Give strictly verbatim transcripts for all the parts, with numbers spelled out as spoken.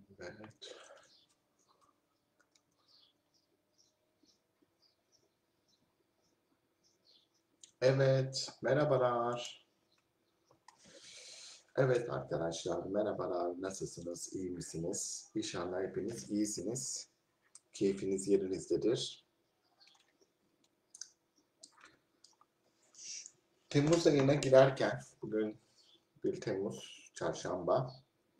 Evet. Evet, merhabalar. Evet arkadaşlar, merhabalar. Nasılsınız? İyi misiniz? İnşallah hepiniz iyisiniz. Keyfiniz yerinizdedir. Temmuz ayına girerken, bugün bir Temmuz, çarşamba.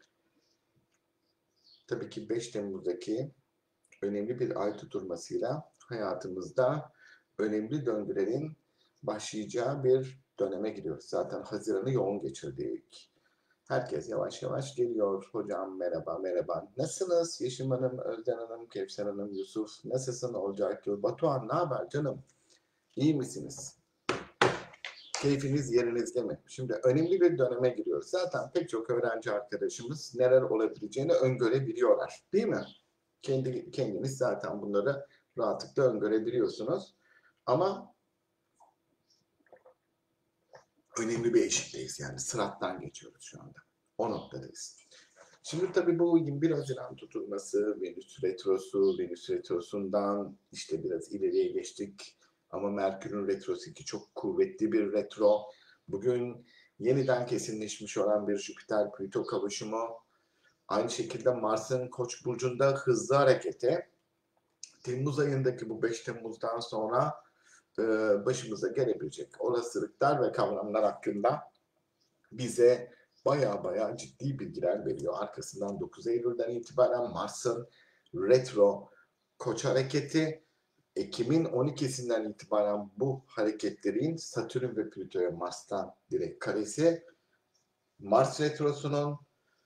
Tabii ki beş Temmuz'daki önemli bir ay tutulmasıyla hayatımızda önemli döngülerin başlayacağı bir döneme giriyoruz. Zaten Haziran'ı yoğun geçirdik. Herkes yavaş yavaş geliyor. Hocam merhaba, merhaba. Nasılsınız? Yeşim Hanım, Özden Hanım, Kevser Hanım, Yusuf. Nasılsın Olcay Gül? Batuhan ne haber canım? İyi misiniz? Keyfiniz yerinizde mi? Şimdi önemli bir döneme giriyoruz. Zaten pek çok öğrenci arkadaşımız neler olabileceğini öngörebiliyorlar. Değil mi? Kendi, kendiniz zaten bunları rahatlıkla öngörebiliyorsunuz. Ama önemli bir eşikteyiz. Yani sırattan geçiyoruz şu anda. O noktadayız. Şimdi tabii bu yirmi bir Haziran tutulması, Venüs retrosu, Venüs retrosundan işte biraz ileriye geçtik. Ama Merkür'ün retrosu ki çok kuvvetli bir retro. Bugün yeniden kesinleşmiş olan bir Jüpiter-Plüto kavuşumu. Aynı şekilde Mars'ın Koç burcunda hızlı hareketi. Temmuz ayındaki bu beş Temmuz'dan sonra e, başımıza gelebilecek olasılıklar ve kavramlar hakkında bize baya baya ciddi bilgiler veriyor. Arkasından dokuz Eylül'den itibaren Mars'ın retro Koç hareketi, Ekim'in on ikisinden itibaren bu hareketlerin Satürn ve Plüto'ya Mars'tan direkt karesi, Mars retrosunun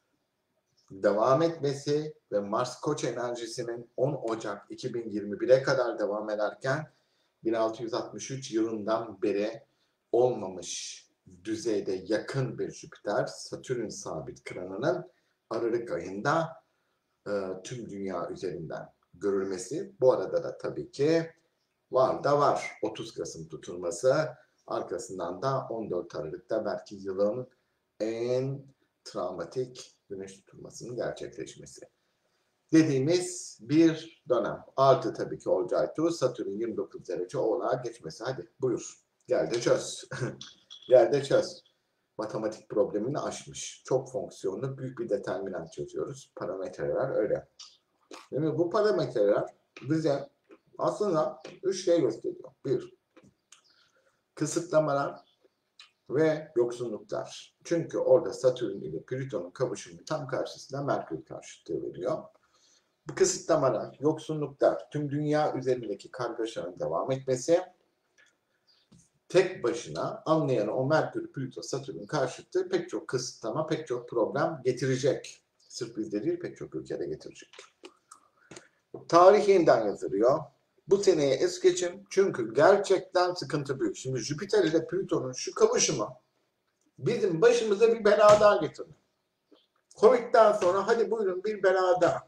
devam etmesi ve Mars Koç enerjisinin on Ocak iki bin yirmi bire kadar devam ederken bin altı yüz altmış üç yılından beri olmamış düzeyde yakın bir Jüpiter Satürn sabit kıranının Aralık ayında e, tüm dünya üzerinden görülmesi. Bu arada da tabii ki var da var otuz Kasım tutulması, arkasından da on dört Aralık'ta belki yılın en travmatik güneş tutulmasının gerçekleşmesi dediğimiz bir dönem. Artı tabii ki olacaktı. Satürn yirmi dokuz derece Oğlak'a geçmesi. Hadi buyur. Gel de çöz. Gel de çöz. Matematik problemini aşmış. Çok fonksiyonlu büyük bir determinant çözüyoruz. Parametreler öyle. Şimdi bu parametreler bize aslında üç şey gösteriyor. Bir, kısıtlamalar ve yoksunluklar. Çünkü orada Satürn ile Plüton'un kavuşumu tam karşısında Merkür karşıtlığı veriyor. Bu kısıtlamalar, yoksunluklar, tüm dünya üzerindeki kargaşanın devam etmesi, tek başına anlayan o Merkür, Plüto, Satürn karşıtı pek çok kısıtlama, pek çok problem getirecek. Sırf bizde değil, pek çok ülkede getirecek. Tarih yeniden yazılıyor. Bu seneye es geçin çünkü gerçekten sıkıntı büyük. Şimdi Jüpiter ile Plüton'un şu kavuşumu bizim başımıza bir bela daha getirdi. Covid'den sonra hadi buyurun bir bela daha.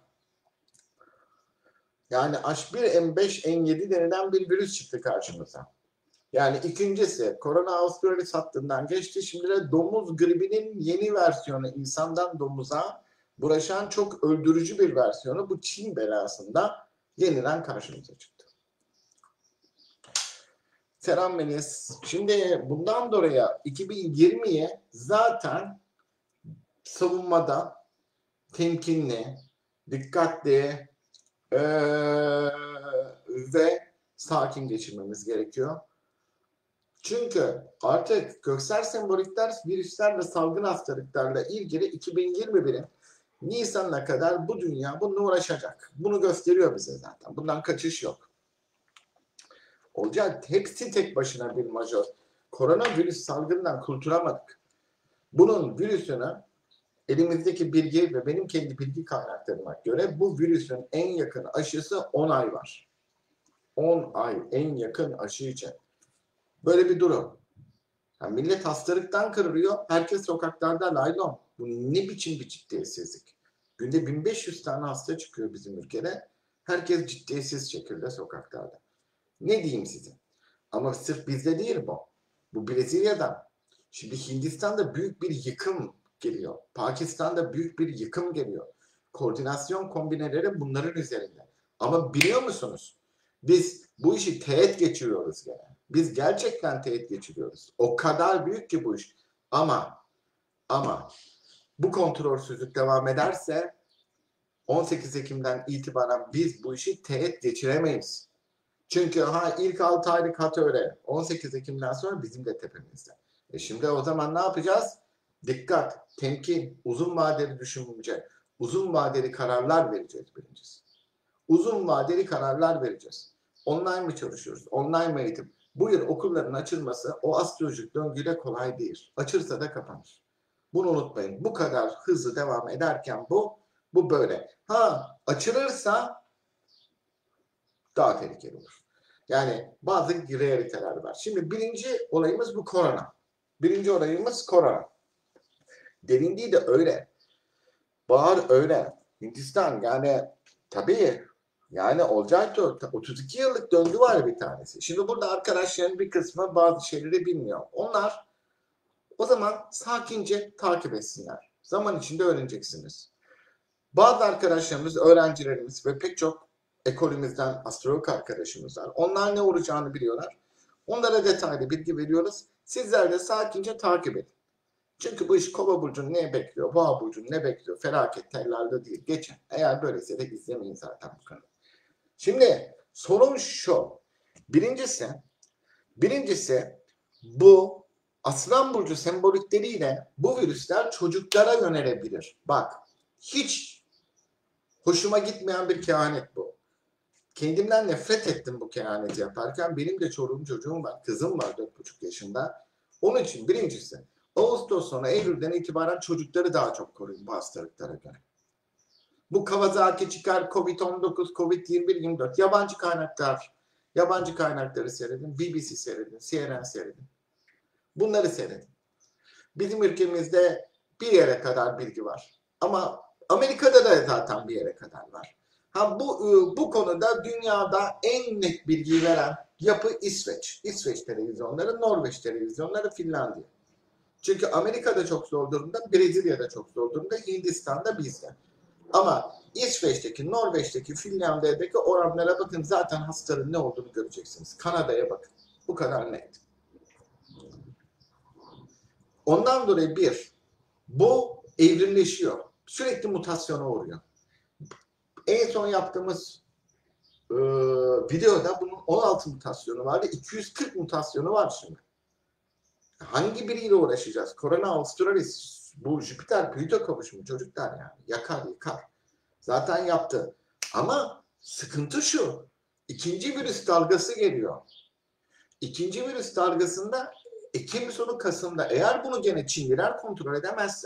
Yani H bir N beş N yedi denilen bir virüs çıktı karşımıza. Yani ikincisi korona Avustralis hattından geçti. Şimdi de domuz gribinin yeni versiyonu, insandan domuza bulaşan çok öldürücü bir versiyonu, bu Çin belasında yeniden karşımıza çıktı. Selam Melis. Şimdi bundan dolayı iki bin yirmiye zaten savunmada temkinli, dikkatli ee, ve sakin geçirmemiz gerekiyor. Çünkü artık göksel sembolikler, virüsler ve salgın hastalıklarla ilgili iki bin yirmi birin Nisan'ına kadar bu dünya bununla uğraşacak. Bunu gösteriyor bize zaten. Bundan kaçış yok. Olacak. Hepsi tek başına bir majör. Koronavirüs salgından kurtulamadık. Bunun virüsünü elimizdeki bilgi ve benim kendi bilgi kaynaklarıma göre bu virüsün en yakın aşısı on ay var. on ay en yakın aşı için. Böyle bir durum. Yani millet hastalıktan kırılıyor. Herkes sokaklarda laylon. Bu ne biçim bir ciddiyetsizlik. Günde bin beş yüz tane hasta çıkıyor bizim ülkede. Herkes ciddiyetsiz şekilde sokaklarda. Ne diyeyim size? Ama sırf bizde değil bu. Bu Brezilya'dan. Şimdi Hindistan'da büyük bir yıkım geliyor. Pakistan'da büyük bir yıkım geliyor. koordinasyon kombineleri bunların üzerinde. Ama biliyor musunuz? Biz bu işi teğet geçiriyoruz gene. Biz gerçekten teğet geçiriyoruz. O kadar büyük ki bu iş. Ama ama bu kontrolsüzlük devam ederse on sekiz Ekim'den itibaren biz bu işi teğet geçiremeyiz. Çünkü ha ilk altı aylık hat öyle. on sekiz Ekim'den sonra bizim de tepemizde. E şimdi o zaman ne yapacağız? Dikkat, temkin, uzun vadeli düşünce, uzun vadeli kararlar vereceğiz birincisi. Uzun vadeli kararlar vereceğiz. Online mı çalışıyoruz? Online mı eğitim? Bu yıl okulların açılması o astrolojik döngüyle kolay değil. Açılsa da kapanır. Bunu unutmayın. Bu kadar hızlı devam ederken bu, bu böyle. Ha açılırsa daha tehlikeli olur. Yani bazı realiteler var. Şimdi birinci olayımız bu korona. Birinci olayımız korona. Derinliği de öyle. Bahar öyle. Hindistan yani tabii yani olacaktı. otuz iki yıllık döngü var bir tanesi. Şimdi burada arkadaşların bir kısmı bazı şeyleri bilmiyor. Onlar o zaman sakince takip etsinler. Zaman içinde öğreneceksiniz. Bazı arkadaşlarımız, öğrencilerimiz ve pek çok ekolümüzden astrolog arkadaşımız var. Onlar ne olacağını biliyorlar. Onlara detaylı bilgi veriyoruz. Sizler de sakince takip edin. Çünkü bu iş Kova burcunu ne bekliyor, Boğa burcunu ne bekliyor, felaket tellerde değil. Geçin. Eğer böylese de izlemeyin zaten bu kanalı. Şimdi sorun şu. Birincisi, birincisi bu Aslan burcu sembolikleriyle bu virüsler çocuklara yönelebilir. Bak, hiç hoşuma gitmeyen bir kehanet bu. Kendimden nefret ettim bu kehaneti yaparken. Benim de çocuğum çocuğum var. Kızım var dört buçuk yaşında. Onun için birincisi Ağustos sonu Eylül'den itibaren çocukları daha çok koruyun bu hastalıklara göre. Bu Kawasaki çıkar, Covid on dokuz, Covid yirmi bir yirmi dört yabancı kaynaklar, yabancı kaynakları seyredin, B B C seyredin, C N N seyredin. Bunları seyredin. Bizim ülkemizde bir yere kadar bilgi var. Ama Amerika'da da zaten bir yere kadar var. Ha bu bu konuda dünyada en net bilgiyi veren yapı İsveç. İsveç televizyonları, Norveç televizyonları, Finlandiya. Çünkü Amerika'da çok zor durumda, Brezilya'da çok zor durumda, Hindistan'da bizde. Ama İsveç'teki, Norveç'teki, Finlandiya'daki oranlara bakın, zaten hastalığın ne olduğunu göreceksiniz. Kanada'ya bakın. Bu kadar net. Ondan dolayı bir, bu evrimleşiyor. Sürekli mutasyona uğruyor. En son yaptığımız e, videoda bunun on altı mutasyonu vardı. iki yüz kırk mutasyonu var şimdi. Hangi biriyle uğraşacağız? Corona Australis, bu Jüpiter Plüto kavuşumu çocuklar yani. Yakar yıkar. Zaten yaptı. Ama sıkıntı şu. İkinci virüs dalgası geliyor. İkinci virüs dalgasında Ekim sonu Kasım'da eğer bunu gene Çinliler kontrol edemezse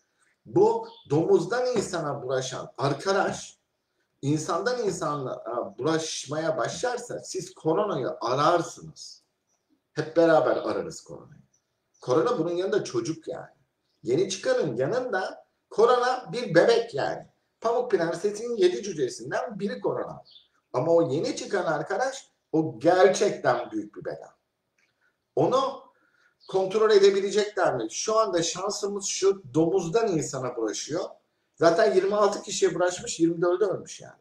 bu domuzdan insana bulaşan arkadaş insandan insana bulaşmaya başlarsa siz koronayı ararsınız. Hep beraber ararız koronayı. Korona bunun yanında çocuk yani. Yeni çıkanın yanında korona bir bebek yani. Pamuk Prenses'in yedi cücesinden biri korona. Ama o yeni çıkan arkadaş o gerçekten büyük bir bela. Onu kontrol edebilecekler mi? Şu anda şansımız şu, domuzdan insana bulaşıyor. Zaten yirmi altı kişiye bulaşmış, yirmi dördü ölmüş yani.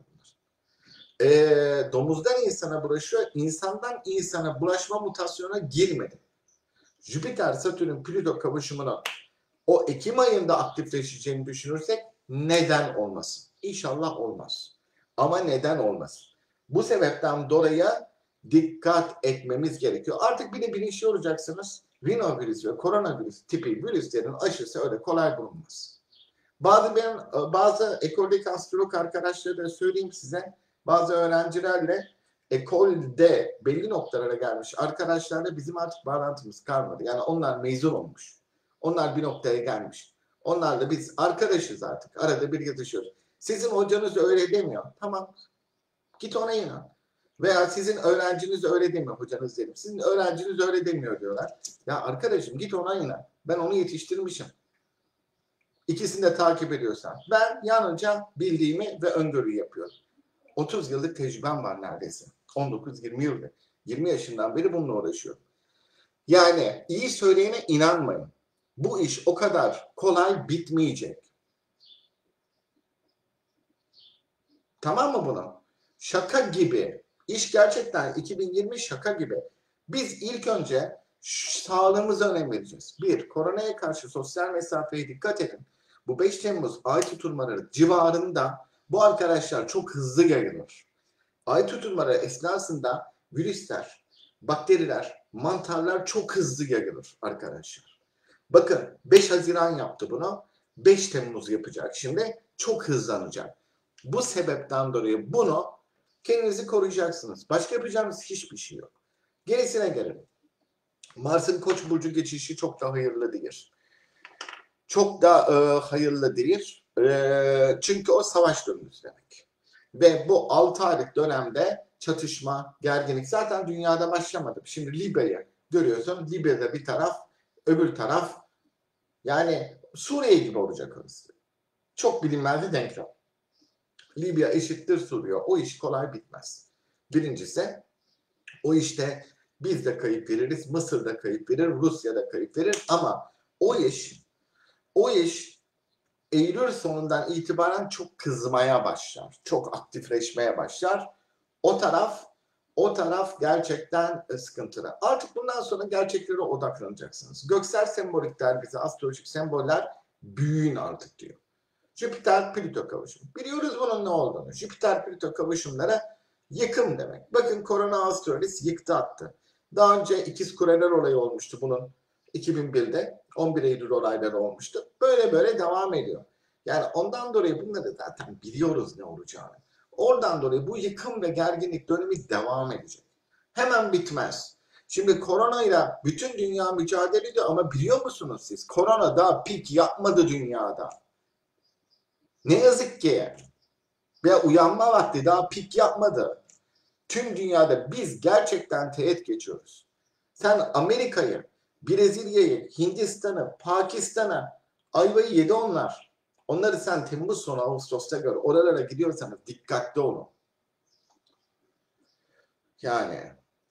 E, domuzdan insana bulaşıyor, insandan insana bulaşma mutasyona girmedi. Jüpiter, Satürn, Plüto kavuşumuna o Ekim ayında aktifleşeceğini düşünürsek neden olmasın? İnşallah olmaz. Ama neden olmaz? Bu sebepten dolayı dikkat etmemiz gerekiyor. Artık bir de bilinçli olacaksınız. Rinovirüs ve koronavirüs tipi virüslerin aşısı öyle kolay bulunmaz. Bazı ben bazı ekoldeki astrolog arkadaşlara da söyleyeyim size. Bazı öğrencilerle ekolde belli noktalara gelmiş arkadaşlarla bizim artık bağlantımız kalmadı. Yani onlar mezun olmuş. Onlar bir noktaya gelmiş. Onlarla biz arkadaşız artık. Arada bir yazışıyoruz. Sizin hocanız öyle demiyor. Tamam. Git ona inan. Veya sizin öğrenciniz öyle demiyor, hocanız dedim. Sizin öğrenciniz öyle demiyor diyorlar. Ya arkadaşım git ona inan. Ben onu yetiştirmişim. İkisini de takip ediyorsan. Ben yalnızca bildiğimi ve öngörüyü yapıyorum. otuz yıllık tecrübem var neredeyse. on dokuz yirmi yıldır. yirmi yaşından beri bununla uğraşıyorum. Yani iyi söyleyene inanmayın. Bu iş o kadar kolay bitmeyecek. Tamam mı bunu? Şaka gibi. İş gerçekten iki bin yirmi şaka gibi. Biz ilk önce sağlığımıza önem vereceğiz. Bir, koronaya karşı sosyal mesafeye dikkat edin. Bu beş Temmuz ay tutulmaları civarında bu arkadaşlar çok hızlı yayılır. Ay tutulmaları esnasında virüsler, bakteriler, mantarlar çok hızlı yayılır arkadaşlar. Bakın beş Haziran yaptı bunu. beş Temmuz yapacak şimdi. Çok hızlanacak. Bu sebepten dolayı bunu kendinizi koruyacaksınız. Başka yapacağınız hiçbir şey yok. Gerisine gelelim. Mars'ın Koç burcu geçişi çok da hayırlı değil. Çok da e, hayırlı değil. E, çünkü o savaş dönümü demek. Ve bu altı aylık dönemde çatışma, gerginlik zaten dünyada başlamadı. Şimdi Libya'yı görüyorsun. Libya'da bir taraf, öbür taraf yani Suriye gibi olacak orası. Çok bilinmez bir denklem. Libya eşittir Suriye. O iş kolay bitmez. Birincisi o işte biz de kayıp veririz, Mısır da kayıp verir, Rusya da kayıp verir ama o iş o iş Eylül sonundan itibaren çok kızmaya başlar. Çok aktifleşmeye başlar. O taraf o taraf gerçekten sıkıntılı. Artık bundan sonra gerçeklere odaklanacaksınız. Göksel sembolikler bize, astrolojik semboller büyüyün artık diyor. Jüpiter-Plüto kavuşumu. Biliyoruz bunun ne olduğunu. Jüpiter-Plüto kavuşumlara yıkım demek. Bakın Korona Astralis yıktı attı. Daha önce ikiz kuleler olayı olmuştu bunun iki bin birde. on bir Eylül olayları olmuştu. Böyle böyle devam ediyor. Yani ondan dolayı bunları zaten biliyoruz ne olacağını. Oradan dolayı bu yıkım ve gerginlik dönemi devam edecek. Hemen bitmez. Şimdi koronayla bütün dünya mücadele ediyor ama biliyor musunuz siz? Korona daha pik yapmadı dünyada. Ne yazık ki ve uyanma vakti daha pik yapmadı. Tüm dünyada biz gerçekten teğet geçiyoruz. Sen Amerika'yı, Brezilya'yı, Hindistan'ı, Pakistan'ı ayvayı yedi onlar. Onları sen Temmuz sonu Ağustos'ta gör. Oralara gidiyorsanız dikkatli olun. Yani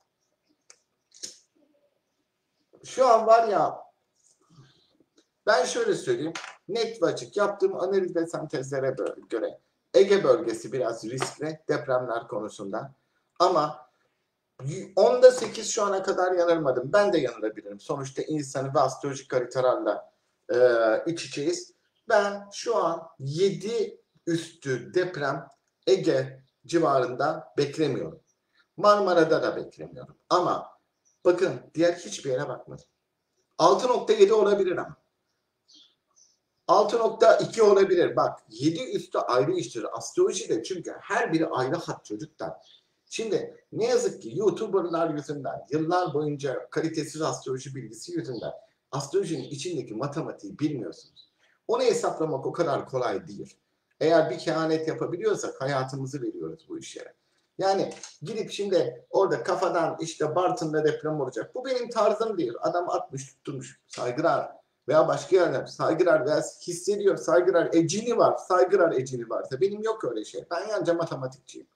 şu an var ya ben şöyle söyleyeyim. Net ve açık yaptığım analiz ve sentezlere göre Ege bölgesi biraz riskli depremler konusunda. Ama onda sekiz şu ana kadar yanılmadım. Ben de yanılabilirim. Sonuçta insanı ve astrolojik haritalarla e, iç içeyiz. Ben şu an yedi üstü deprem Ege civarında beklemiyorum. Marmara'da da beklemiyorum. Ama bakın diğer hiçbir yere bakmadım. altı nokta yedi olabilir ama. altı nokta iki olabilir. Bak yedi üstü ayrı iştir. Astrolojide çünkü her biri ayrı hat çocuklar. Şimdi ne yazık ki YouTuber'lar yüzünden yıllar boyunca kalitesiz astroloji bilgisi yüzünden astrolojinin içindeki matematiği bilmiyorsunuz. Onu hesaplamak o kadar kolay değil. Eğer bir kehanet yapabiliyorsak hayatımızı veriyoruz bu işlere. Yani gidip şimdi orada kafadan işte Bartın'da deprem olacak. Bu benim tarzım değil. Adam atmış tutturmuş saygılar veya başka yerler saygılar veya hissediyor saygılar ecini var saygılar ecini varsa benim yok öyle şey. Ben yalnızca matematikçiyim.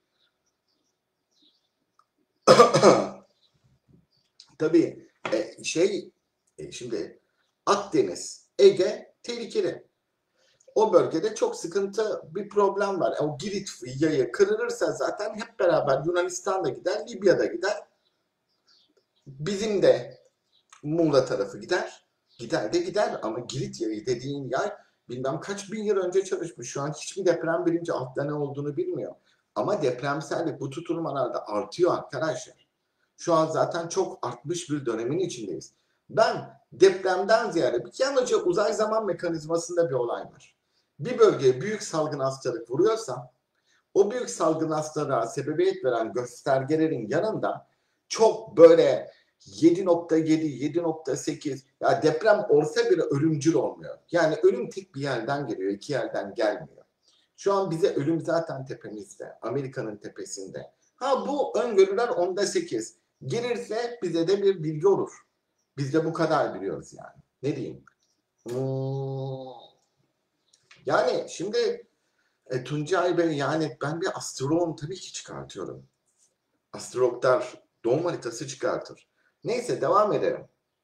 Tabii e, şey e, şimdi Akdeniz, Ege tehlikeli. O bölgede çok sıkıntı bir problem var. O Girit yayı kırılırsa zaten hep beraber Yunanistan'da gider, Libya'da gider. Bizim de Muğla tarafı gider. Gider de gider ama Girit yayı dediğin yay bilmem kaç bin yıl önce çalışmış. Şu an hiçbir deprem bilinci altta ne olduğunu bilmiyor. Ama depremsellik bu tutulmalarda artıyor arkadaşlar. Şu an zaten çok artmış bir dönemin içindeyiz. Ben depremden ziyade bir yalnızca uzay zaman mekanizmasında bir olay var. Bir bölgeye büyük salgın hastalık vuruyorsa o büyük salgın hastalığa sebebiyet veren göstergelerin yanında çok böyle yedi nokta yedi, yedi nokta sekiz ya deprem olsa bile ölümcül olmuyor. Yani ölüm tek bir yerden geliyor, iki yerden gelmiyor. Şu an bize ölüm zaten tepemizde, Amerika'nın tepesinde. Ha bu öngörüler onda sekiz. Gelirse bize de bir bilgi olur. Biz de bu kadar biliyoruz yani. Ne diyeyim? Hmm. Yani şimdi e, Tuncay Bey yani ben bir astroloğum tabii ki çıkartıyorum. Astrologlar doğum haritası çıkartır. Neyse devam edelim.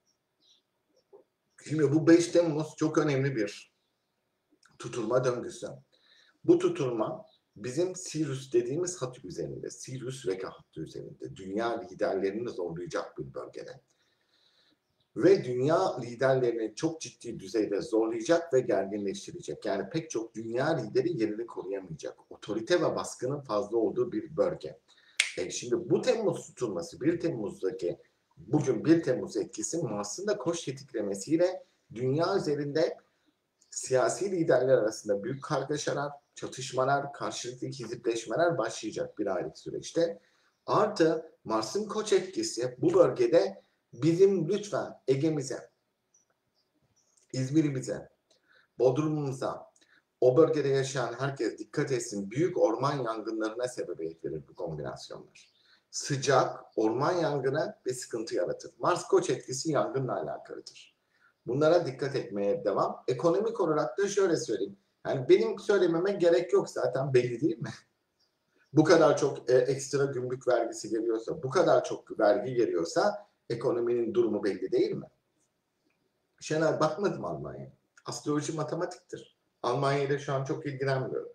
Şimdi bu beş Temmuz çok önemli bir tutulma döngüsü. Bu tutulma bizim Sirius dediğimiz hat üzerinde, Sirius Reka hattı üzerinde dünya liderlerini zorlayacak bir bölgede. Ve dünya liderlerini çok ciddi düzeyde zorlayacak ve gerginleştirecek. Yani pek çok dünya lideri yerini koruyamayacak. Otorite ve baskının fazla olduğu bir bölge. E şimdi bu Temmuz tutulması, bir Temmuz'daki bugün bir Temmuz etkisi aslında koç tetiklemesiyle dünya üzerinde siyasi liderler arasında büyük kargaşalar, çatışmalar, karşılıklı hizipleşmeler başlayacak bir aylık süreçte. Artı Mars'ın koç etkisi bu bölgede bizim lütfen Ege'mize, İzmir'imize, Bodrum'umuza, o bölgede yaşayan herkes dikkat etsin. Büyük orman yangınlarına sebebiyet verir bu kombinasyonlar. Sıcak, orman yangını ve sıkıntı yaratır. Mars koç etkisi yangınla alakalıdır. Bunlara dikkat etmeye devam. Ekonomik olarak da şöyle söyleyeyim. Yani benim söylememe gerek yok, zaten belli değil mi? Bu kadar çok e, ekstra gümrük vergisi geliyorsa, bu kadar çok vergi geliyorsa ekonominin durumu belli değil mi? Şener, bakmadım Almanya'ya. Astroloji matematiktir. Almanya ile şu an çok ilgilenmiyorum.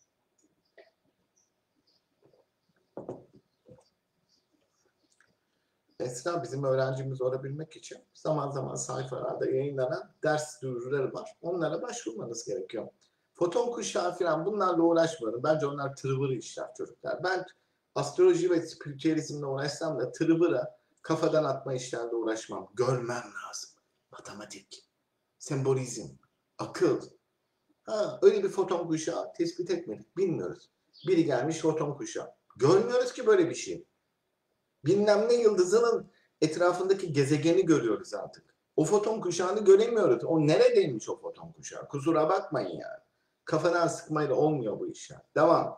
Esra, bizim öğrencimiz olabilmek için zaman zaman sayfalarda yayınlanan ders duyuruları var. Onlara başvurmanız gerekiyor. Foton kuşağı falan, bunlarla uğraşmıyorum. Bence onlar tırvırı işler çocuklar. Ben astroloji ve spiritüalizmle uğraşsam da tırvırı kafadan atma işlerle uğraşmam. Görmem lazım. Matematik, sembolizm, akıl. Ha, öyle bir foton kuşağı tespit etmedik. Bilmiyoruz. Biri gelmiş foton kuşağı. Görmüyoruz ki böyle bir şey. Bilmem ne yıldızının etrafındaki gezegeni görüyoruz artık. O foton kuşağını göremiyoruz. O neredeymiş o foton kuşağı? Kusura bakmayın yani. Kafadan sıkmayla olmuyor bu işler. Devam.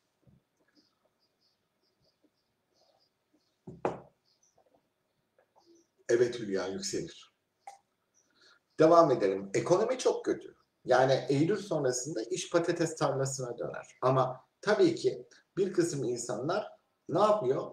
Evet Hülya, yükselir. Devam edelim. Ekonomi çok kötü. Yani Eylül sonrasında iş patates tarlasına döner. Ama tabii ki bir kısım insanlar ne yapıyor?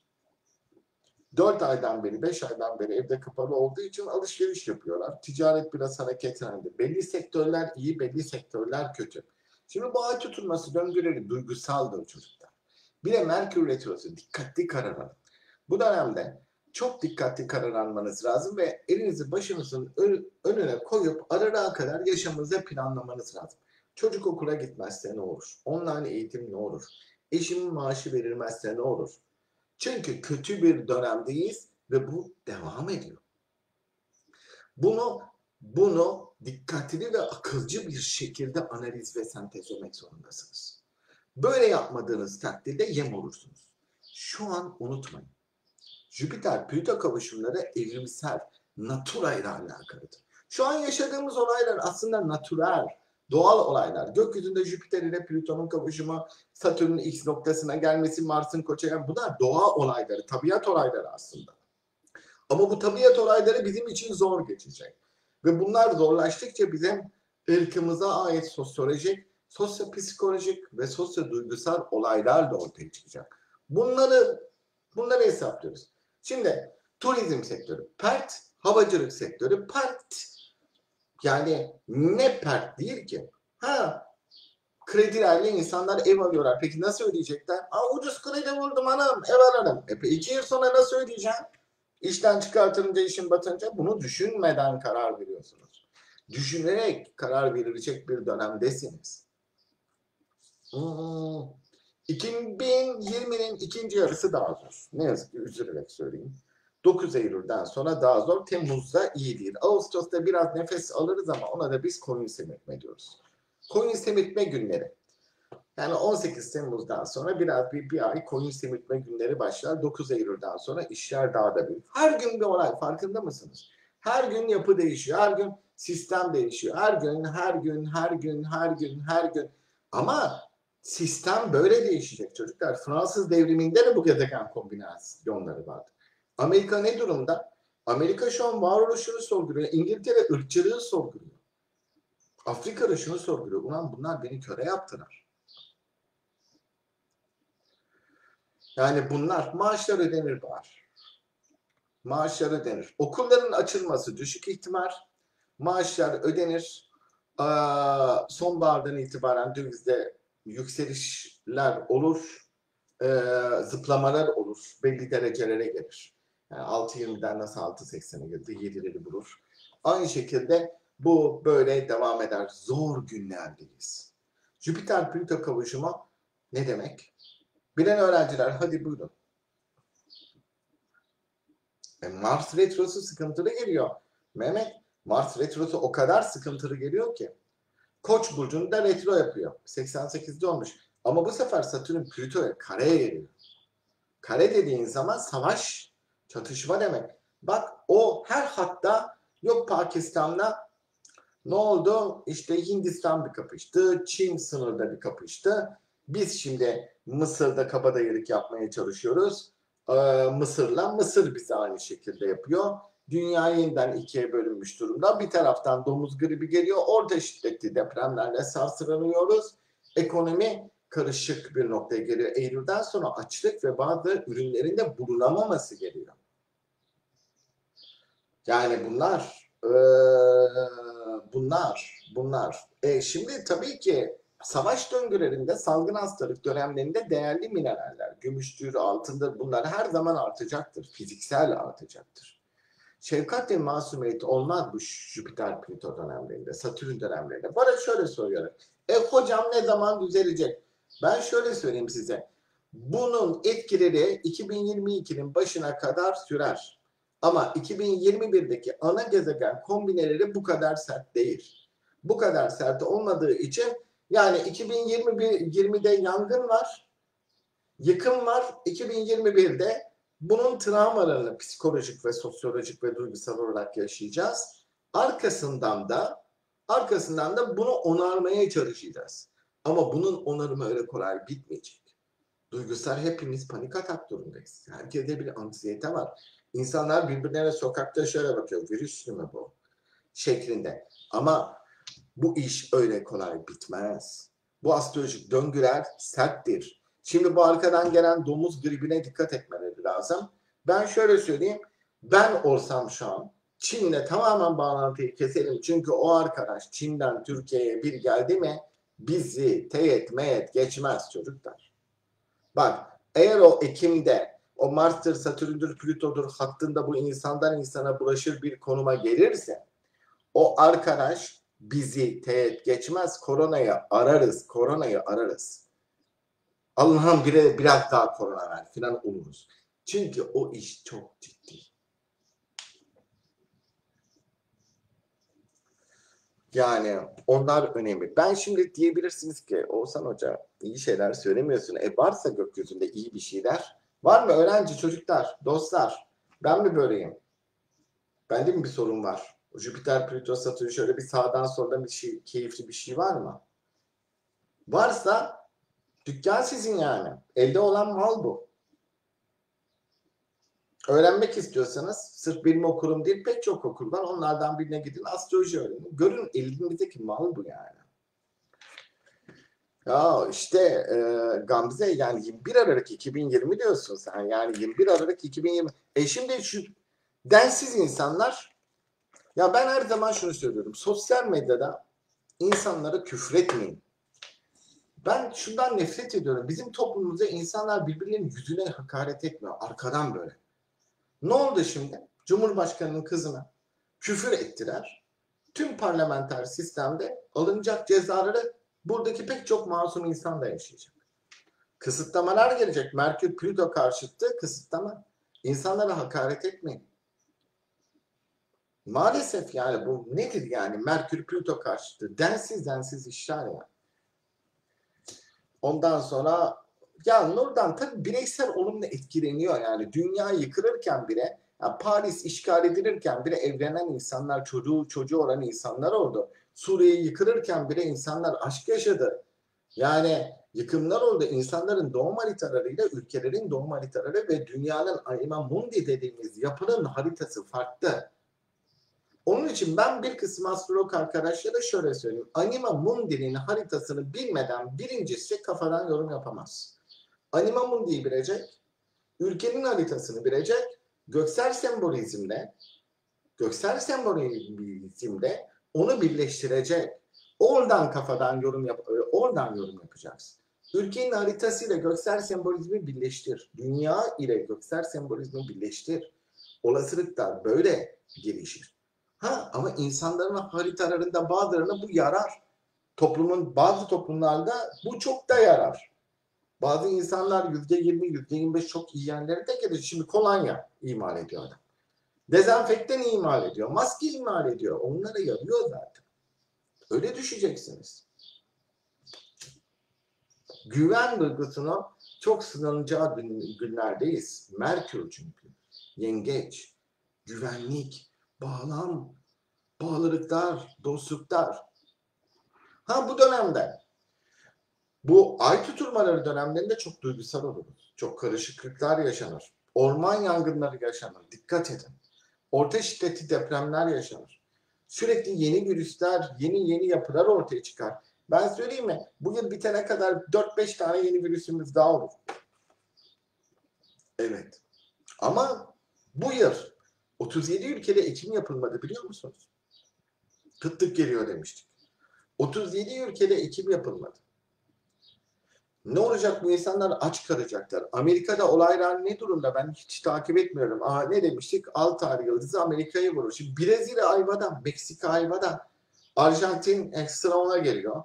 dört aydan beri, beş aydan beri evde kapalı olduğu için alışveriş yapıyorlar. Ticaret biraz hareketlendi. Belli sektörler iyi, belli sektörler kötü. Şimdi bu ay tutulması döngüleri duygusaldır çocuklar. Bir de Merkür Retrosu, dikkatli karar alın. Bu dönemde çok dikkatli karar almanız lazım ve elinizi başınızın önüne koyup aralığa kadar yaşamınızı planlamanız lazım. Çocuk okula gitmezse ne olur? Online eğitim ne olur? Eşimin maaşı verilmezse ne olur? Çünkü kötü bir dönemdeyiz ve bu devam ediyor. Bunu bunu dikkatli ve akılcı bir şekilde analiz ve sentezlemek zorundasınız. Böyle yapmadığınız takdirde yem olursunuz. Şu an unutmayın. Jüpiter-Plüto kavuşumları evrimsel, natura ile alakalıdır. Şu an yaşadığımız olaylar aslında natürel, doğal olaylar. Gökyüzünde Jüpiter ile Plüton'un kavuşumu, Satürn'ün X noktasına gelmesi, Mars'ın Koç'a gelmesi, bunlar doğa olayları, tabiat olayları aslında. Ama bu tabiat olayları bizim için zor geçecek. Ve bunlar zorlaştıkça bizim ırkımıza ait sosyolojik, sosyopsikolojik ve sosyoduygusal olaylar da ortaya çıkacak. Bunları bunları hesaplıyoruz. Şimdi turizm sektörü pert, havacılık sektörü pert. Yani ne pert değil ki? Ha, kredilerle insanlar ev alıyorlar. Peki nasıl ödeyecekler? Aa, ucuz kredi buldum hanım, ev alalım. E, iki yıl sonra nasıl ödeyeceğim? İşten çıkartınca, işin batınca, bunu düşünmeden karar veriyorsunuz. Düşünerek karar verilecek bir dönemdesiniz. Hmm. iki bin yirminin ikinci yarısı daha zor. Ne yazık ki üzülerek söyleyeyim. dokuz Eylül'den sonra daha zor. Temmuz'da iyi değil. Ağustos'ta biraz nefes alırız ama ona da biz koyun semirtme diyoruz. Koyun semirtme günleri. Yani on sekiz Temmuz'dan sonra biraz bir, bir ay koyun semirtme günleri başlar. dokuz Eylül'den sonra işler daha da büyük. Her gün bir olay, farkında mısınız? Her gün yapı değişiyor. Her gün sistem değişiyor. Her gün, her gün, her gün, her gün, her gün. Ama sistem böyle değişecek çocuklar. Fransız devriminde de bu gezegen kombinasyonları vardı. Amerika ne durumda? Amerika şu an varoluşunu sorguluyor. İngiltere ırkçılığı sorguluyor. Afrika'da şunu sorguluyor. Ulan bunlar beni köle yaptılar. Yani bunlar, maaşlar ödenir var. Maaşlar ödenir. Okulların açılması düşük ihtimal. Maaşlar ödenir. Sonbahardan itibaren dövizde yükselişler olur, e, zıplamalar olur, belli derecelere gelir. Yani altı yirmiden nasıl altı seksene girdi, yedileri bulur. Aynı şekilde bu böyle devam eder. Zor günlerdeyiz. Jüpiter-Plüto kavuşumu ne demek? Bilen öğrenciler hadi buyurun. E Mars retrosu sıkıntılı geliyor. Mehmet, Mars retrosu o kadar sıkıntılı geliyor ki. Koç burcunda retro yapıyor. seksen sekizde olmuş. Ama bu sefer Satürn Plüto'ya kareye geliyor. Kare dediğin zaman savaş, çatışma demek. Bak o her hatta yok Pakistan'la ne oldu? İşte Hindistan bir kapıştı, Çin sınırda bir kapıştı. Biz şimdi Mısır'da kabadayılık yapmaya çalışıyoruz. Ee, Mısır'la Mısır bize aynı şekilde yapıyor. Dünya yeniden ikiye bölünmüş durumda. Bir taraftan domuz gribi geliyor. Orada şiddetli depremlerle sarsılanıyoruz. Ekonomi karışık bir noktaya geliyor. Eylül'den sonra açlık ve bazı ürünlerin de bulunamaması geliyor. Yani bunlar ee, bunlar bunlar. E şimdi tabii ki savaş döngülerinde, salgın hastalık dönemlerinde değerli mineraller, gümüştür, altındır, bunlar her zaman artacaktır. Fiziksel artacaktır. Şefkat ve masumiyet olmaz bu Jüpiter Plüto dönemlerinde, Satürn dönemlerinde. Bana şöyle soruyorlar. E hocam ne zaman düzelecek? Ben şöyle söyleyeyim size. Bunun etkileri iki bin yirmi ikinin başına kadar sürer. Ama iki bin yirmi birdeki ana gezegen kombineleri bu kadar sert değil. Bu kadar sert olmadığı için yani iki bin yirmi bir, yirmide yangın var, yıkım var. iki bin yirmi birde bunun travmalarını psikolojik ve sosyolojik ve duygusal olarak yaşayacağız. Arkasından da arkasından da bunu onarmaya çalışacağız. Ama bunun onarımı öyle kolay bitmeyecek. Duygusal hepimiz panik atak durumdayız. Herkeste bir anksiyete var. İnsanlar birbirlerine sokakta şöyle bakıyor. Virüslü mü bu? Şeklinde. Ama bu iş öyle kolay bitmez. Bu astrolojik döngüler serttir. Şimdi bu arkadan gelen domuz gribine dikkat etmeleri lazım. Ben şöyle söyleyeyim. Ben olsam şu an Çin'le tamamen bağlantıyı keselim. Çünkü o arkadaş Çin'den Türkiye'ye bir geldi mi bizi teyit meyet geçmez çocuklar. Bak eğer o Ekim'de o Mars'tır, Satürn'dür, Plüto'dur hattında bu insandan insana bulaşır bir konuma gelirse o arkadaş bizi teğet geçmez. Koronayı ararız, koronayı ararız. Allah'ım bire, biraz daha korona ver filan oluruz. Çünkü o iş çok ciddi. Yani onlar önemli. Ben şimdi diyebilirsiniz ki Oğuzhan Hoca iyi şeyler söylemiyorsun. E varsa gökyüzünde iyi bir şeyler. Var mı öğrenci çocuklar, dostlar? Ben mi böyleyim? Bende mi bir sorun var? Jüpiter, Plüto, Satürn şöyle bir sağdan soldan bir şey, keyifli bir şey var mı? Varsa dükkan sizin yani. Elde olan mal bu. Öğrenmek istiyorsanız sırf benim okulum değil pek çok okul var. Onlardan birine gidin astroloji öğrenin. Görün elinizdeki mal bu yani. Ya işte e, Gamze yani yirmi bir Aralık iki bin yirmi diyorsun sen. Yani yirmi bir Aralık iki bin yirmi. E şimdi şu densiz insanlar ya ben her zaman şunu söylüyorum. Sosyal medyada insanlara küfretmeyin. Ben şundan nefret ediyorum. Bizim toplumumuzda insanlar birbirlerinin yüzüne hakaret etmiyor. Arkadan böyle. Ne oldu şimdi? Cumhurbaşkanının kızına küfür ettiler. Tüm parlamenter sistemde alınacak cezaları buradaki pek çok masum insan da yaşayacak. Kısıtlamalar gelecek. Merkür Plüto karşıtı kısıtlama. İnsanlara hakaret etmeyin. Maalesef yani bu nedir yani Merkür Plüto karşıtı? Densiz densiz işler ya. Ondan sonra ya Nurdan tabii bireysel olumlu etkileniyor yani dünya yıkılırken bile ya Paris işgal edilirken bile evlenen insanlar çocuğu çocuğu olan insanlar oldu. Suriye yıkılırken bile insanlar aşk yaşadı. Yani yıkımlar oldu. İnsanların doğum haritalarıyla ülkelerin doğum haritaları ve dünyanın Anima Mundi dediğimiz yapının haritası farklı. Onun için ben bir kısım astrolog arkadaşlara şöyle söyleyeyim. Anima Mundi'nin haritasını bilmeden birincisi kafadan yorum yapamaz. Anima Mundi'yi bilecek, ülkenin haritasını bilecek, göksel sembolizmle, göksel sembolizmle onu birleştirecek. Oradan kafadan yorum yap, oradan yorum yapacaksın. Ülkenin haritasıyla göksel sembolizmi birleştir. Dünya ile göksel sembolizmi birleştir. Olasılıklar böyle gelişir. Ha ama insanların haritalarında bazılarına bu yarar. Toplumun bazı toplumlarda bu çok da yarar. Bazı insanlar yüzde yirmi, yüzde yirmi beş çok iyi yerlere de gelir. Şimdi kolonya imal ediyor adam. Dezenfektan imal ediyor. Maske imal ediyor. Onlara yarıyor zaten. Öyle düşeceksiniz. Güven duygusunu çok sınanacağı günlerdeyiz. Merkür çünkü. Yengeç, güvenlik, bağlam, bağlılıklar, dostluklar. Ha bu dönemde, bu ay tutulmaları dönemlerinde çok duygusal oluruz. Çok karışıklıklar yaşanır. Orman yangınları yaşanır. Dikkat edin. Orta şiddetli depremler yaşanır. Sürekli yeni virüsler, yeni yeni yapılar ortaya çıkar. Ben söyleyeyim mi? Bu yıl bitene kadar dört beş tane yeni virüsümüz daha olur. Evet. Ama bu yıl otuz yedi ülkede ekim yapılmadı biliyor musunuz? Kıtlık geliyor demiştik. otuz yedi ülkede ekim yapılmadı. Ne olacak, bu insanlar aç kalacaklar. Amerika'da olaylar ne durumda, ben hiç takip etmiyorum. Aa, ne demiştik? Altar yıldızı Amerika'yı vurur. Şimdi Brezilya ayvada, Meksika ayvada, Arjantin ekstra ona geliyor.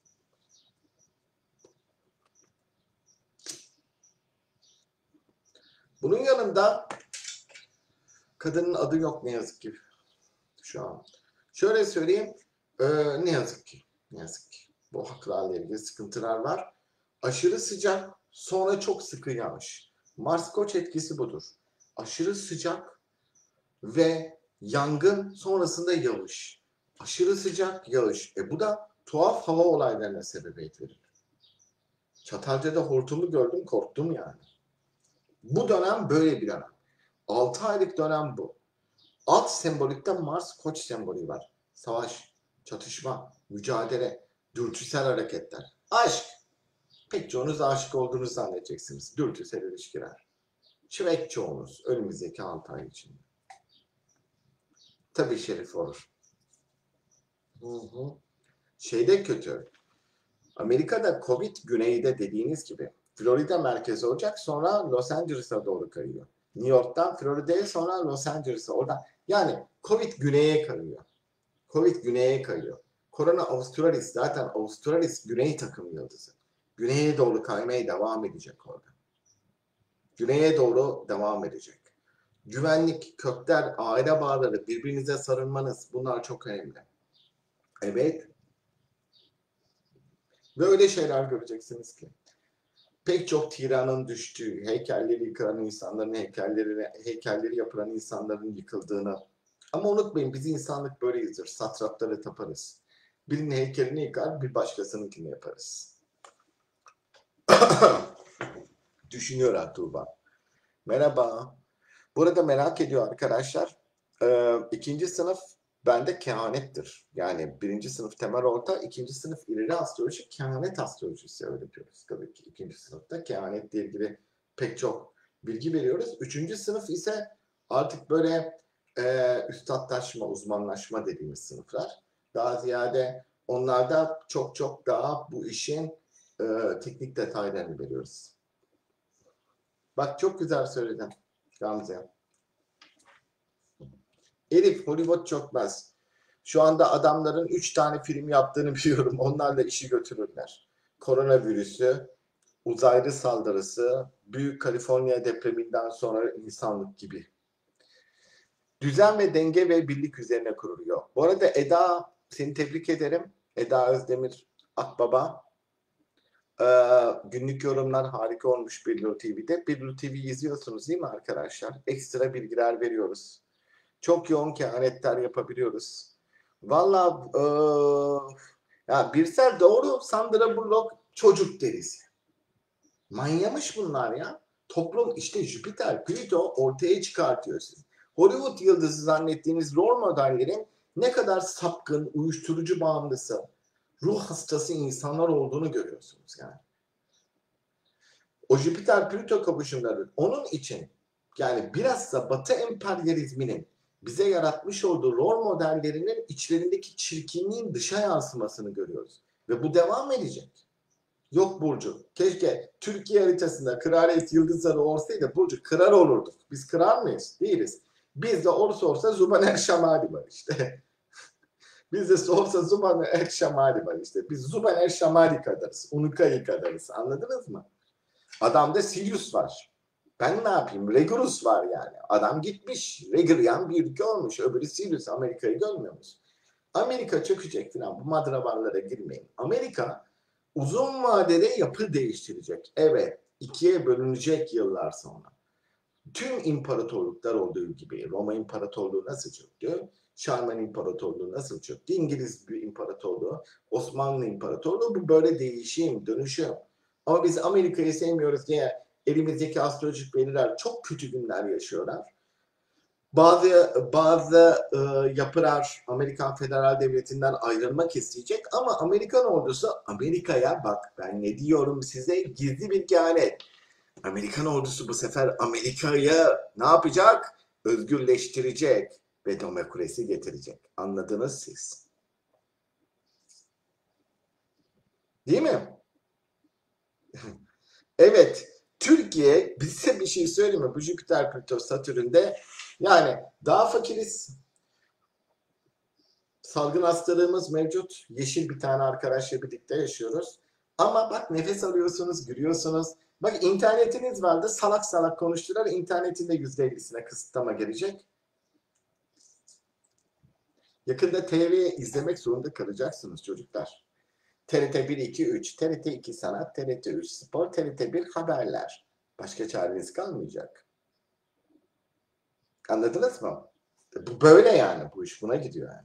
Bunun yanında kadının adı yok ne yazık ki şu an. Şöyle söyleyeyim, e, ne yazık ki, ne yazık ki bu haklarla ilgili sıkıntılar var. Aşırı sıcak, sonra çok sıkı yağış. Mars Koç etkisi budur. Aşırı sıcak ve yangın, sonrasında yağış. Aşırı sıcak, yağış. E bu da tuhaf hava olaylarına sebebiyet verir. Çatalca'da hortumu gördüm, korktum yani. Bu dönem böyle bir dönem. altı aylık dönem bu. Alt sembolikte Mars Koç sembolü var. Savaş, çatışma, mücadele, dürtüsel hareketler, aşk. Pek çoğunuz aşık olduğunuzu zannedeceksiniz. Dürtüsel ilişkiler. Şivek çoğunuz önümüzdeki altı ay içinde. Tabii şerif olur. Hı hı. Şeyde kötü. Amerika'da Covid güneyde dediğiniz gibi. Florida merkezi olacak, sonra Los Angeles'a doğru kayıyor. New York'tan Florida'ya, sonra Los Angeles'a, oradan. Yani Covid güneye kayıyor. Covid güneye kayıyor. Corona Australis, zaten Australis güney takım yıldızı. Güneye doğru kaymaya devam edecek orada. Güneye doğru devam edecek. Güvenlik, kökler, aile bağları, birbirinize sarılmanız, bunlar çok önemli. Evet. Böyle şeyler göreceksiniz ki. Pek çok tiranın düştüğü, heykelleri yıkılan insanların, heykelleri, heykelleri yapılan insanların yıkıldığını. Ama unutmayın, biz insanlık böyleyizdir. Satrapları taparız. Birinin heykelini yıkar, bir başkasınınkini yaparız. Düşünüyor Tuğba. Merhaba. Burada merak ediyor arkadaşlar. Ee, ikinci sınıf bende kehanettir. Yani birinci sınıf temel orta, ikinci sınıf ileri astroloji, kehanet astrolojisi öğretiyoruz. Tabii ki ikinci sınıfta kehanetle ilgili pek çok bilgi veriyoruz. Üçüncü sınıf ise artık böyle e, üstadlaşma, uzmanlaşma dediğimiz sınıflar. Daha ziyade onlarda çok çok daha bu işin e, teknik detaylarını veriyoruz. Bak çok güzel söyledin Gamze. Elif, Hollywood çökmez. Şu anda adamların üç tane film yaptığını biliyorum. Onlarla işi götürürler. Koronavirüsü, uzaylı saldırısı, Büyük Kaliforniya depreminden sonra insanlık gibi. Düzen ve denge ve birlik üzerine kuruluyor. Bu arada Eda, seni tebrik ederim. Eda Özdemir Akbaba. Ee, günlük yorumlar harika olmuş Birlu T V'de. Birlu T V'yi izliyorsunuz değil mi arkadaşlar? Ekstra bilgiler veriyoruz. Çok yoğun kehanetler yapabiliyoruz. Valla e, ya Birsel doğru, Sandra Bullock çocuk derisi. Manyamış bunlar ya. Toplum işte Jüpiter, Plüto ortaya çıkartıyor sizi. Hollywood yıldızı zannettiğiniz rol modellerin ne kadar sapkın, uyuşturucu bağımlısı, ruh hastası insanlar olduğunu görüyorsunuz yani. O Jüpiter-Plüto kavuşumları onun için yani biraz da Batı emperyalizminin bize yaratmış olduğu rol modellerinin içlerindeki çirkinliğin dışa yansımasını görüyoruz. Ve bu devam edecek. Yok Burcu. Keşke Türkiye haritasında kraliyet yıldızları olsaydı Burcu kırar olurduk. Biz kırar mıyız? Değiliz. Bizde olursa olsa Zuban el Şamali var işte. Bizde olsa Zuban el Şamali var işte. Biz Zuban el Şamali kadarız. Unukai kadarız. Anladınız mı? Adamda Sirius var. Ben ne yapayım? Regulus var yani. Adam gitmiş. Regrian bir ülke olmuş. Öbürü Sirius. Amerika'yı görmüyor musun? Amerika çökecek falan. Bu madrabarlara girmeyin. Amerika uzun vadede yapı değiştirecek. Evet. İkiye bölünecek yıllar sonra. Tüm imparatorluklar olduğu gibi Roma İmparatorluğu nasıl çöktü? Şarman İmparatorluğu nasıl çöktü? İngiliz bir imparatorluğu, Osmanlı İmparatorluğu, bu böyle değişim, dönüşüm. Ama biz Amerika'yı sevmiyoruz diye elimizdeki astrolojik veriler çok kötü günler yaşıyorlar. Bazı bazı e, yapılar Amerikan Federal Devleti'nden ayrılmak isteyecek ama Amerikan ordusu Amerika'ya bak ben ne diyorum size gizli bir kehanet. Amerikan ordusu bu sefer Amerika'yı ne yapacak? Özgürleştirecek ve demokrasi getirecek. Anladınız siz. Değil mi? Evet. Türkiye bize bir şey söyleyeyim mi? Bu Jüpiter, Plüto, Satürn'de yani daha fakiriz. Salgın hastalığımız mevcut. Yeşil bir tane arkadaşla birlikte yaşıyoruz. Ama bak nefes alıyorsunuz, gülüyorsunuz. Bak internetiniz vardı. Salak salak konuştular. İnternetin de yüzde ellisine kısıtlama gelecek. Yakında T V izlemek zorunda kalacaksınız çocuklar. T R T bir, iki, üç, T R T iki Sanat, T R T üç Spor, T R T bir Haberler. Başka çareniz kalmayacak. Anladınız mı? Bu böyle yani. Bu iş buna gidiyor yani.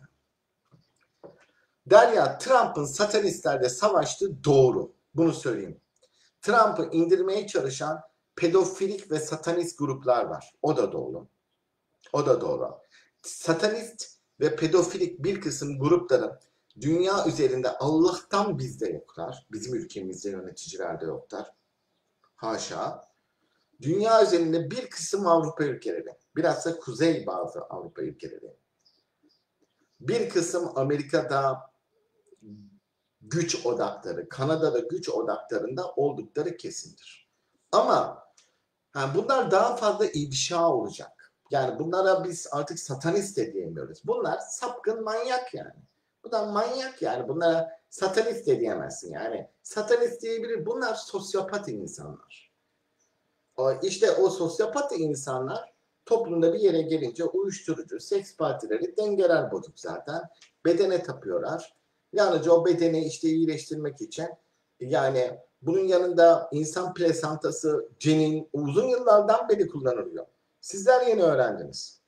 Derya, Trump'ın satanistlerle savaştığı doğru. Bunu söyleyeyim. Trump'ı indirmeye çalışan pedofilik ve satanist gruplar var. O da doğru. O da doğru. Satanist ve pedofilik bir kısım grupların dünya üzerinde Allah'tan bizde yoklar. Bizim ülkemizde yöneticilerde yoklar. Haşa. Dünya üzerinde bir kısım Avrupa ülkeleri, biraz da kuzey bazı Avrupa ülkeleri, bir kısım Amerika'da güç odakları, Kanada'da güç odaklarında oldukları kesindir. Ama yani bunlar daha fazla ifşa olacak. Yani bunlara biz artık satanist de diyemiyoruz. Bunlar sapkın manyak yani. Bunlar manyak yani. Bunlara satanist de diyemezsin yani. Satanist diyebilir. Bunlar sosyopat insanlar. İşte o sosyopat insanlar toplumda bir yere gelince uyuşturucu, seks partileri dengeler bozuk zaten. Bedene tapıyorlar. Yalnızca o bedeni işte iyileştirmek için yani bunun yanında insan plasantası, cenin uzun yıllardan beri kullanılıyor. Sizler yeni öğrendiniz.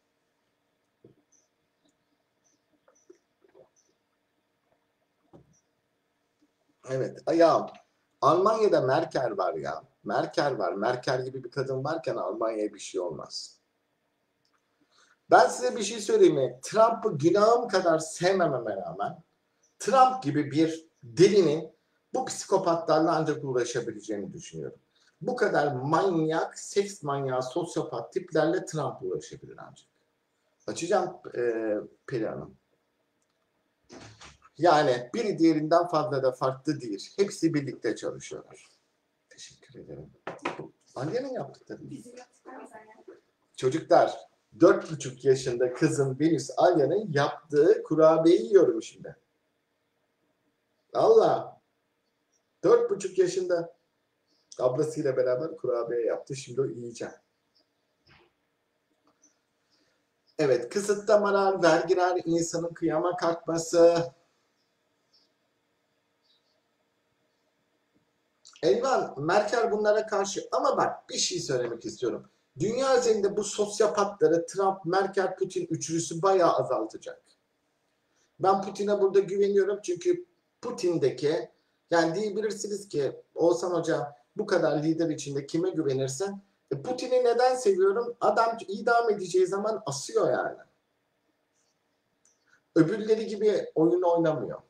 Evet, ayağım. Almanya'da Merkel var ya. Merkel var. Merkel gibi bir kadın varken Almanya'ya bir şey olmaz. Ben size bir şey söyleyeyim mi? Trump'ı günahım kadar sevmememe rağmen Trump gibi bir delinin bu psikopatlarla ancak uğraşabileceğini düşünüyorum. Bu kadar manyak, seks manyağı, sosyopat tiplerle Trump uğraşabilir ancak. Açacağım e, planı. Yani biri diğerinden fazla da farklı değil. Hepsi birlikte çalışıyorlar. Teşekkür ederim. Annenin yaptıkları. Çocuklar, dört buçuk yaşında kızım Venüs Alya'nın yaptığı kurabiyeyi yiyorum şimdi. Allah. Dört buçuk yaşında ablasıyla beraber kurabiye yaptı. Şimdi o yiyeceğim. Evet, kısıtlamalar, vergiler, insanın kıyama kalkması. Elvan, Merkel bunlara karşı ama bak bir şey söylemek istiyorum. Dünya üzerinde bu sosyopatları Trump, Merkel, Putin üçlüsü bayağı azaltacak. Ben Putin'e burada güveniyorum çünkü Putin'deki yani diyebilirsiniz ki Oğuzhan Hoca bu kadar lider içinde kime güvenirsin? E Putin'i neden seviyorum? Adam idam edeceği zaman asıyor yani. Öbürleri gibi oyun oynamıyor.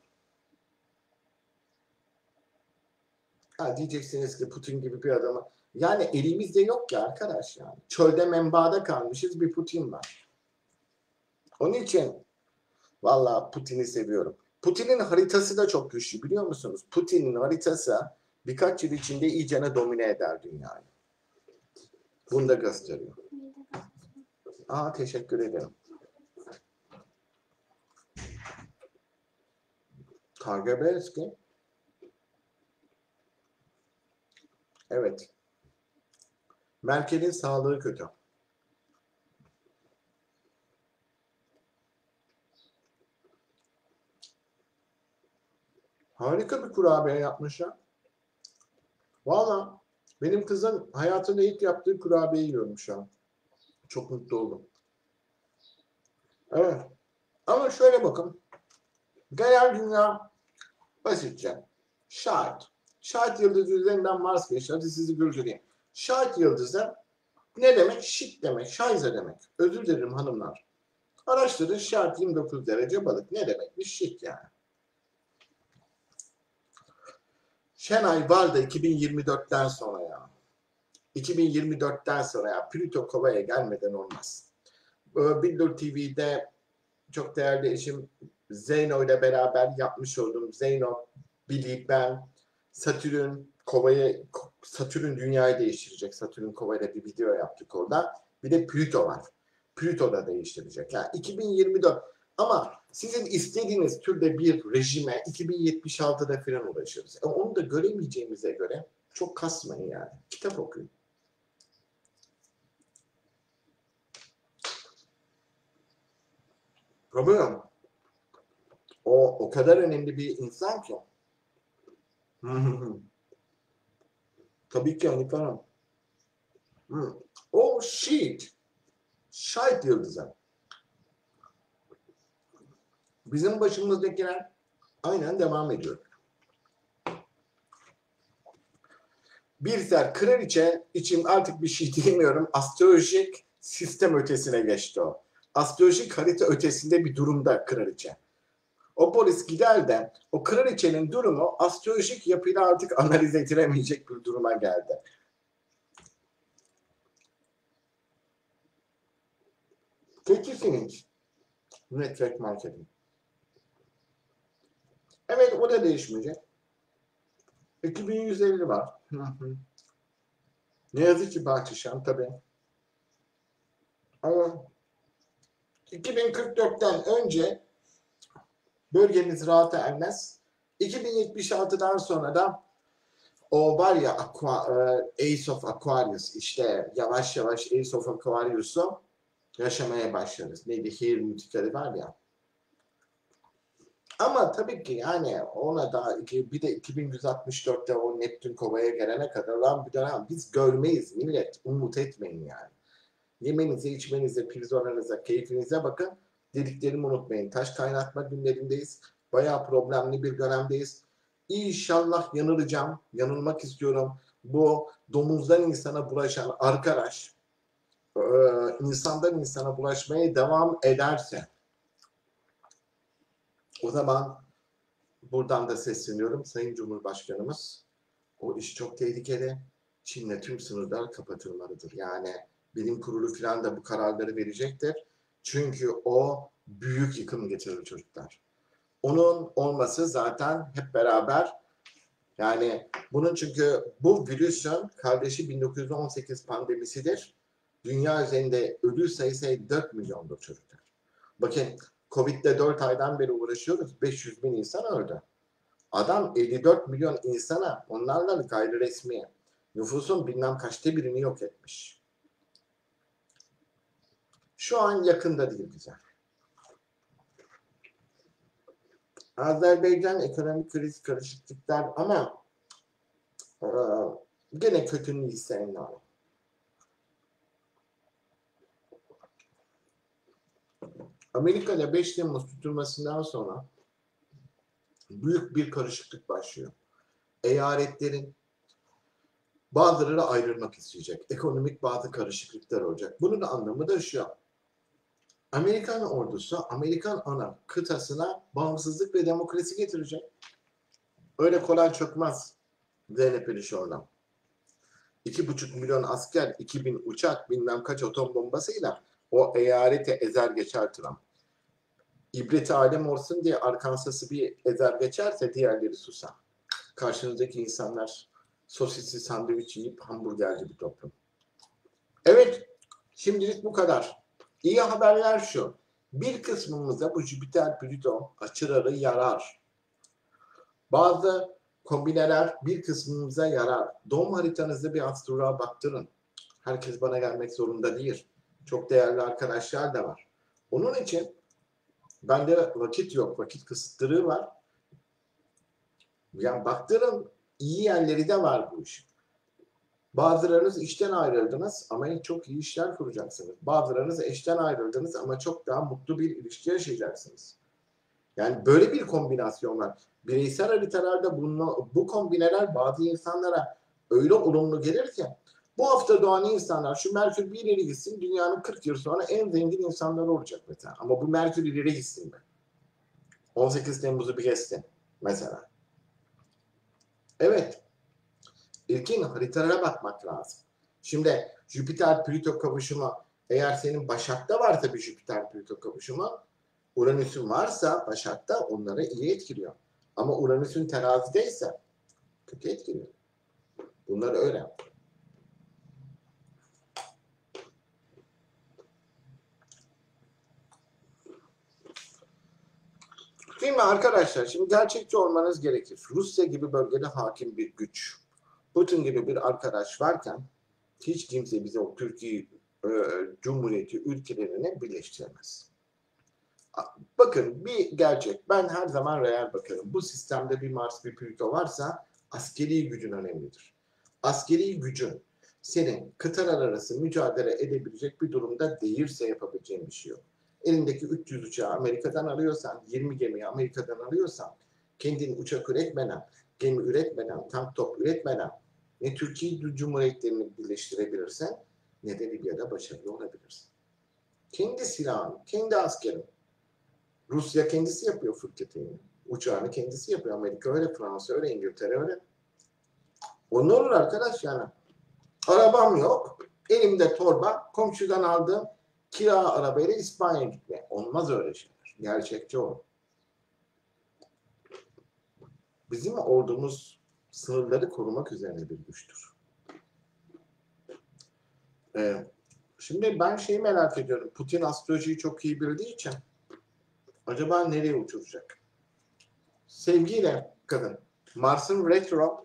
Ha diyeceksiniz ki Putin gibi bir adamı. Yani elimizde yok ki arkadaş yani. Çölde menbaada kalmışız bir Putin var. Onun için valla Putin'i seviyorum. Putin'in haritası da çok güçlü biliyor musunuz? Putin'in haritası birkaç yıl içinde iyicene domine eder dünyayı. Bunu da gösteriyor. Aa, teşekkür ederim. Kargabelski. Evet. Merkel'in sağlığı kötü. Harika bir kurabiye yapmışlar. Valla benim kızım hayatında ilk yaptığı kurabiye yiyorum şu an. Çok mutlu oldum. Evet. Ama şöyle bakın. Genel dünya basitçe. Şahit. Şahit yıldızı üzerinden Mars geçti. Hadi sizi göreceğim. Şahit yıldızı ne demek? Şit demek. Şayze demek. Özür dilerim hanımlar. Araştırın, şahit yirmi dokuz derece balık. Ne demekmiş? Şit yani. Şenay var da iki bin yirmi dörtten sonra ya. iki bin yirmi dörtten sonra ya. Plüto Kova'ya gelmeden olmaz. Billur T V'de çok değerli eşim Zeyno ile beraber yapmış olduğum Zeyno, Billy, ben, Satürn Kova'yı, Satürn dünyayı değiştirecek. Satürn Kova'yla bir video yaptık orada. Bir de Plüto var. Plüto da değiştirecek. Yani iki bin yirmi dört ama sizin istediğiniz türde bir rejime iki bin yetmiş altıda falan ulaşırız. E onu da göremeyeceğimize göre çok kasmayın yani. Kitap okuyun. Robert, o o kadar önemli bir insan ki. Tabii ki Hanife Hanım. O shit. Şahit yıldızı. Bizim başımızdakiler aynen devam ediyor. Bir ser kraliçe için artık bir şey diyemiyorum. Astrolojik sistem ötesine geçti o. Astrolojik harita ötesinde bir durumda kraliçe. O polis gider de o kraliçenin durumu astrolojik yapıyla artık analiz edilemeyecek bir duruma geldi. Keçisiniz. Network marketing. Evet, o da değişmeyecek. iki bin yüz elli var. Hı hı. Ne yazık ki Bahçışan tabii. Ama iki bin kırk dörtten önce bölgemiz rahata ermez. iki bin yetmiş altıdan sonra da o var ya Aqua, e, Ace of Aquarius, işte yavaş yavaş Ace of Aquarius'u yaşamaya başlarız. Neydi? Hir mütikleri var ya. Ama tabii ki yani ona da bir de iki bin yüz altmış dörtte o Neptün Kova'ya gelene kadar lan bir dönem biz görmeyiz millet. Umut etmeyin yani. Yemenize, içmenize, pirzolanıza, keyfinize bakın. Dediklerimi unutmayın. Taş kaynatma günlerindeyiz. Bayağı problemli bir dönemdeyiz. İnşallah yanılacağım. Yanılmak istiyorum. Bu domuzdan insana bulaşan arkadaş e, insandan insana bulaşmaya devam ederse o zaman buradan da sesleniyorum. Sayın Cumhurbaşkanımız, o iş çok tehlikeli. Çin'le tüm sınırlar kapatılmalıdır. Yani bilim kurulu falan da bu kararları verecektir. Çünkü o büyük yıkım getirir çocuklar. Onun olması zaten hep beraber yani bunun çünkü bu virüsün kardeşi bin dokuz yüz on sekiz pandemisidir. Dünya üzerinde ölü sayısı dört milyondur çocuklar. Bakın Covid'de dört aydan beri uğraşıyoruz. beş yüz bin insan öldü. Adam elli dört milyon insana onlarla gayri resmi nüfusun bilmem kaçta birini yok etmiş. Şu an yakında değil bize. Azerbaycan ekonomik kriz, karışıklıklar ama e, gene kötünün isteyenler. Amerika'da beş Temmuz tutulmasından sonra büyük bir karışıklık başlıyor. Eyaletlerin bazıları ayrılmak isteyecek. Ekonomik bazı karışıklıklar olacak. Bunun anlamı da şu. Amerikan ordusu Amerikan ana kıtasına bağımsızlık ve demokrasi getirecek. Öyle kolay çökmez Z N P'li şuradan. İki buçuk milyon asker, iki bin uçak, bilmem kaç atom bombasıyla o eyaleti ezer geçer Trump. İbreti alem olsun diye Arkansas'ı bir ezer geçerse diğerleri susar. Karşınızdaki insanlar sosisli sandviç yiyip hamburgerci bir toplum. Evet, şimdilik bu kadar. İyi haberler şu. Bir kısmımıza bu Jüpiter Plüto açıları yarar. Bazı kombineler bir kısmımıza yarar. Doğum haritanızda bir astroloğa baktırın. Herkes bana gelmek zorunda değil. Çok değerli arkadaşlar da var. Onun için bende vakit yok. Vakit kısıtlığı var. Yani baktırın, iyi yerleri de var bu iş. Bazılarınız işten ayrıldınız ama çok iyi işler kuracaksınız. Bazılarınız eşten ayrıldınız ama çok daha mutlu bir ilişki yaşayacaksınız. Yani böyle bir kombinasyon var. Bireysel haritalarda bunu, bu kombineler bazı insanlara öyle olumlu gelir ki bu hafta doğan insanlar şu Merkür bir ileri gitsin, dünyanın kırk yıl sonra en zengin insanları olacak mesela. Ama bu Merkür ileri gitsin mi? on sekiz Temmuz'u bir geçsin mesela. Evet. İlkin haritalara bakmak lazım. Şimdi Jüpiter-Plüto kavuşumu, eğer senin Başak'ta varsa bir Jüpiter-Plüto kavuşumu, Uranüs'ün varsa Başak'ta onları iyi etkiliyor. Ama Uranüs'ün terazideyse kötü etkiliyor. Bunları öğren. Değil mi arkadaşlar? Şimdi gerçekçi olmanız gerekir. Rusya gibi bölgede hakim bir güç, Putin gibi bir arkadaş varken hiç kimse bize o Türkiye e, Cumhuriyeti ülkelerini birleştiremez. Bakın bir gerçek. Ben her zaman real bakarım. Bu sistemde bir Mars, bir Plüto varsa askeri gücün önemlidir. Askeri gücün senin kıtalar arası mücadele edebilecek bir durumda değilse yapabileceğin bir şey yok. Elindeki üç yüz uçağı Amerika'dan alıyorsan, yirmi gemiyi Amerika'dan alıyorsan, kendin uçak üretmeden, gemi üretmeden, tank top üretmeden ne Türkiye Cumhuriyetlerini birleştirebilirsen ne de Libya'da başarılı olabilirsin. Kendi silahın, kendi askerin. Rusya kendisi yapıyor fırkateyni. Uçağını kendisi yapıyor. Amerika öyle, Fransa öyle, İngiltere öyle. Onlar olur arkadaş yani. Arabam yok. Elimde torba. Komşudan aldığım kira arabayla İspanya'ya gitmeye. Olmaz öyle şeyler. Gerçekçi o. Bizim ordumuz sınırları korumak üzerine bir güçtür. Ee, şimdi ben şeyi merak ediyorum. Putin astrolojiyi çok iyi bildiği için acaba nereye uçuracak? Sevgiyle kadın. Mars'ın retro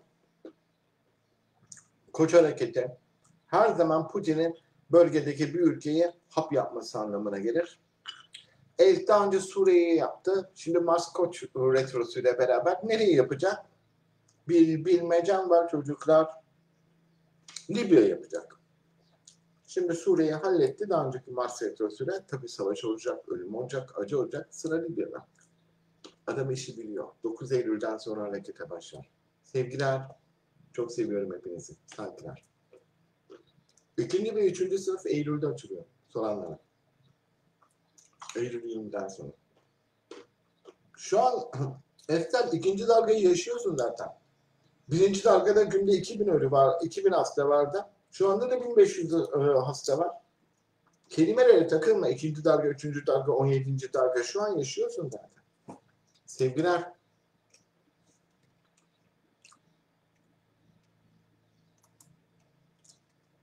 Koç hareketi her zaman Putin'in bölgedeki bir ülkeye hap yapması anlamına gelir. El daha önce Suriye'yi yaptı. Şimdi Mars Koç retrosuyla beraber nereye yapacak? Bir bilmecem var çocuklar. Libya yapacak. Şimdi Suriye'yi halletti. Daha önceki Mars retrosuyla tabii savaş olacak, ölüm olacak, acı olacak. Sıra Libya'da. Adam işi biliyor. dokuz Eylül'den sonra harekete başlar. Sevgiler. Çok seviyorum hepinizi. Saygılar. İkinci ve üçüncü sınıf Eylül'de açılıyor. Soranlara. Eylül yirmiden sonra. Şu an Estel ikinci dalgayı yaşıyorsun zaten. Birinci dalgada günde iki bin ölü var. iki bin hasta vardı. Şu anda da bin beş yüz hasta var. Kelimelere takılma. İkinci dalga, üçüncü dalga, on yedinci dalga şu an yaşıyorsun zaten. Sevgiler.